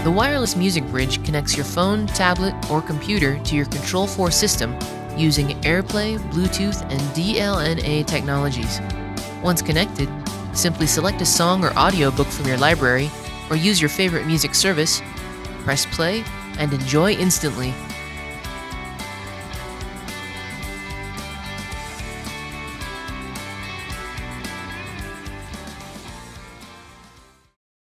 The wireless music bridge connects your phone, tablet, or computer to your Control4 system using AirPlay, Bluetooth, and DLNA technologies. Once connected, simply select a song or audiobook from your library or use your favorite music service, press play, and enjoy instantly.